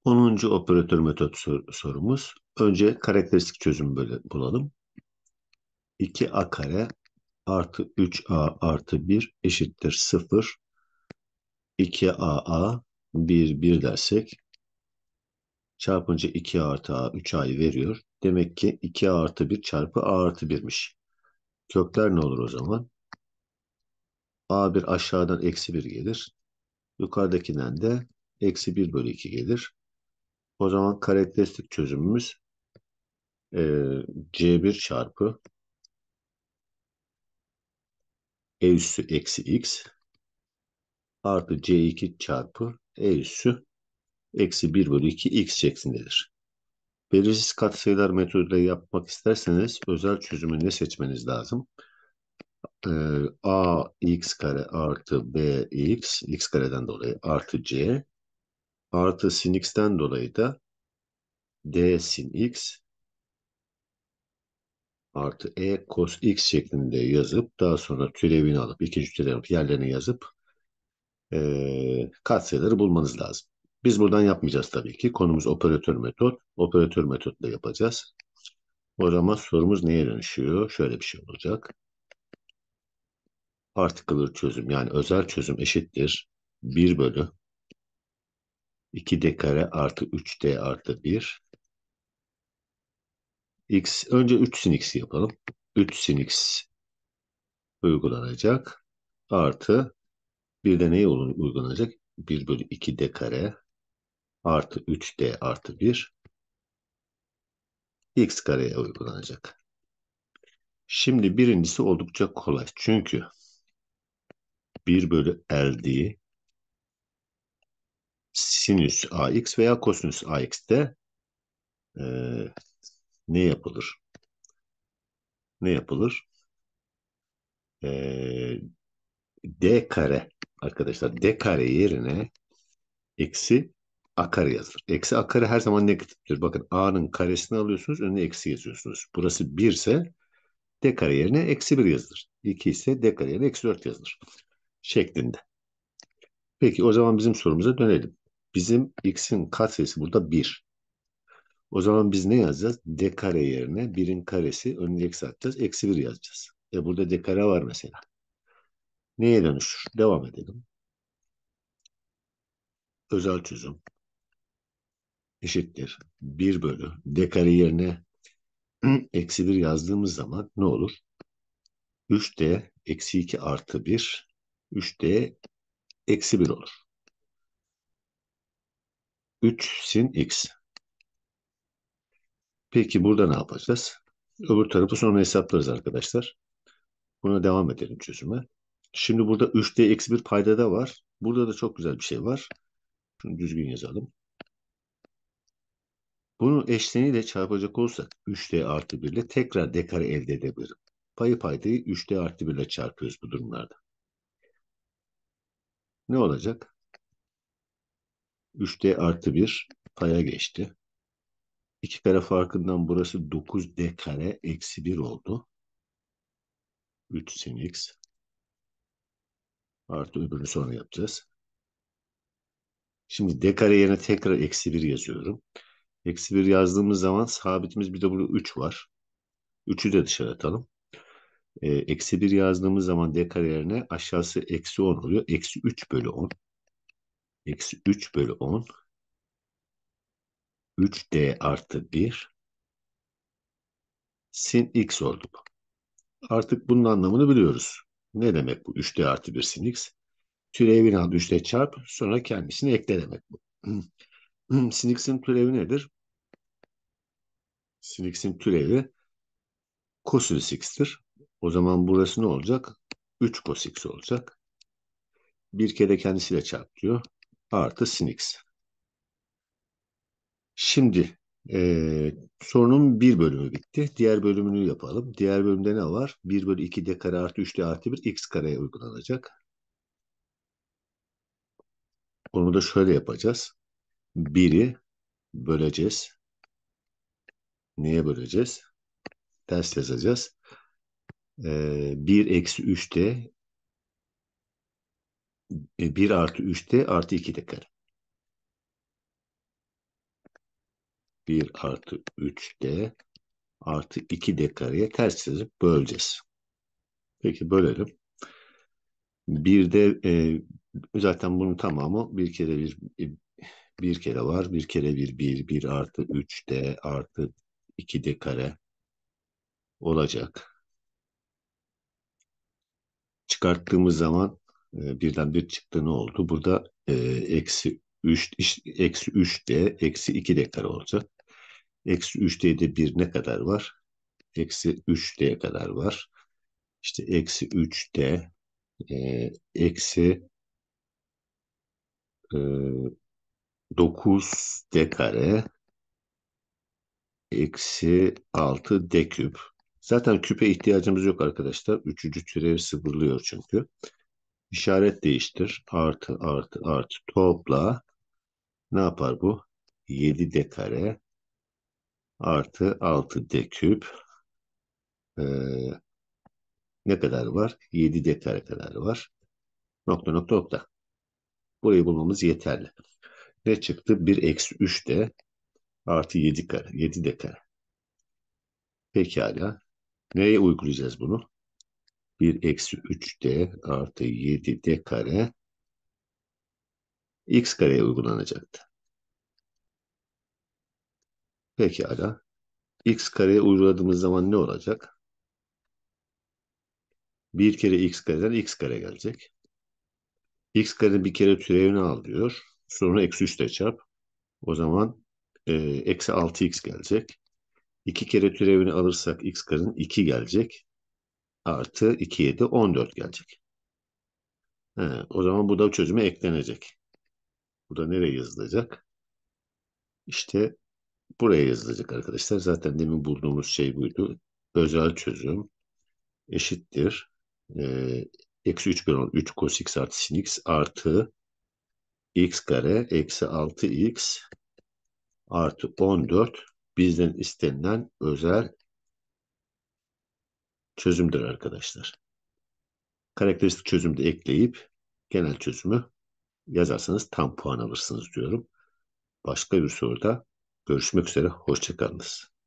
10. operatör metot sorumuz. Önce karakteristik çözümü böyle bulalım. 2a kare artı 3a artı 1 eşittir 0. 2aa 1 dersek çarpınca 2 artı a 3a'yı veriyor. Demek ki 2a artı 1 çarpı a artı 1'miş. Kökler ne olur o zaman? A1 aşağıdan eksi 1 gelir. Yukarıdakinden de eksi 1 bölü 2 gelir. O zaman karakteristik çözümümüz C1 çarpı E üssü eksi x artı C2 çarpı E üssü eksi 1 bölü 2 x şeklindedir. Belirsiz katsayılar metoduyla yapmak isterseniz özel çözümünü seçmeniz lazım? A x kare artı b x kareden dolayı artı c artı sin x'ten dolayı da d sin x artı e cos x şeklinde yazıp daha sonra türevini alıp ikinci türevi alıp yerlerine yazıp katsayıları bulmanız lazım. Biz buradan yapmayacağız tabii ki. Konumuz operatör metot. Operatör metotla yapacağız. O zaman sorumuz neye dönüşüyor? Şöyle bir şey olacak. Particular çözüm yani özel çözüm eşittir 1 bölü 2d kare artı 3d artı 1 x önce 3 sin x yapalım. 3 sin x uygulanacak artı bir de neye uygulanacak? 1 bölü 2d kare artı 3d artı 1 x kareye uygulanacak. Şimdi birincisi oldukça kolay. Çünkü 1 bölü ld sinüs ax veya kosinüs ax'te e, ne yapılır? Ne yapılır? E, d kare arkadaşlar d kare yerine eksi a kare yazılır. Eksi a kare her zaman negatiftir. Bakın a'nın karesini alıyorsunuz önüne eksi yazıyorsunuz. Burası 1 ise d kare yerine eksi 1 yazılır. 2 ise d kare yerine eksi 4 yazılır. Şeklinde. Peki o zaman bizim sorumuza dönelim. Bizim x'in katsayısı burada 1. O zaman biz ne yazacağız? D kare yerine 1'in karesi önüne eksi atacağız. Eksi 1 yazacağız. Burada d kare var mesela. Neye dönüşür? Devam edelim. Özel çözüm eşittir. 1 bölü d kare yerine eksi 1 yazdığımız zaman ne olur? 3d eksi 2 artı 1 3d eksi 1 olur. 3 sin x. Peki burada ne yapacağız? Öbür tarafı sonra hesaplarız arkadaşlar. Buna devam edelim çözüme. Şimdi burada 3d eksi 1 paydada var. Burada da çok güzel bir şey var. Şunu düzgün yazalım. Bunu eşleniyle çarpacak olursak 3d artı 1 ile tekrar d kare elde edebilirim. Payı paydayı 3d artı 1 ile çarpıyoruz bu durumlarda. Ne olacak? 3d artı 1 paya geçti. 2 kare farkından burası 9d kare eksi 1 oldu. 3 sin x artı öbürünü sonra yapacağız. Şimdi d kare yerine tekrar eksi 1 yazıyorum. Eksi 1 yazdığımız zaman sabitimiz bir de burada 3 var. 3'ü de dışarı atalım. Eksi 1 yazdığımız zaman d kare yerine aşağısı eksi 10 oluyor. Eksi 3 bölü 10. Eksi 3 bölü 10. 3d artı 1 sin x oldu bu. Artık bunun anlamını biliyoruz. Ne demek bu 3d artı 1 sin x? Türevini al 3d çarp sonra kendisini ekle demek bu. Sin x'in türevi nedir? Sin x'in türevi kosinüs x'tir. O zaman burası ne olacak? 3 cos x olacak. Bir kere kendisiyle çarp diyor. Artı sin x. Şimdi sorunun bir bölümü bitti. Diğer bölümünü yapalım. Diğer bölümde ne var? 1 bölü 2 d kare artı 3 d artı 1 x kareye uygulanacak. Onu da şöyle yapacağız. 1'i böleceğiz. Neye böleceğiz? Ters yazacağız. 1 eksi 3d 1 artı 3d artı 2 d kare. 1 artı 3D artı 2D kareye ters çizip böleceğiz. Peki bölelim. Bir de zaten bunun tamamı bir kere var. Bir kere bir artı 3D artı 2D kare olacak. Çıkarttığımız zaman birden bir çıktı ne oldu? Burada eksi 3, eksi 3D eksi 2D kare olacak. Eksi 3D'de bir ne kadar var? Eksi 3D kadar var. İşte eksi 3D eksi e, 9D kare eksi 6D küp. Zaten küpe ihtiyacımız yok arkadaşlar. Üçüncü türevi sıfırlıyor çünkü. İşaret değiştir. Artı artı artı topla. Ne yapar bu? 7D kare artı 6D küp. Ee, ne kadar var? 7D kare kadar var. Nokta nokta nokta. Burayı bulmamız yeterli. Ne çıktı? 1 eksi 3D artı 7 kare. 7D kare. Pekala. Neye uygulayacağız bunu? 1 eksi 3D artı 7D kare x kareye uygulanacaktı. Pekala. X kareye uyguladığımız zaman ne olacak? Bir kere x kareden x kare gelecek. X karenin bir kere türevini al diyor. Sonra eksi 3 ile çarp. O zaman eksi 6x gelecek. İki kere türevini alırsak x karenin 2 gelecek. Artı 2'ye de 14 gelecek. He, o zaman bu da çözüme eklenecek. Bu da nereye yazılacak? İşte buraya yazılacak arkadaşlar. Zaten demin bulduğumuz şey buydu. Özel çözüm eşittir. Eksi 3 bölü 10, 3 cos x artı sin x artı x kare eksi 6x artı 14 bizden istenilen özel çözümdür arkadaşlar. Karakteristik çözümü de ekleyip genel çözümü yazarsanız tam puan alırsınız diyorum. Başka bir soruda görüşmek üzere. Hoşça kalınız.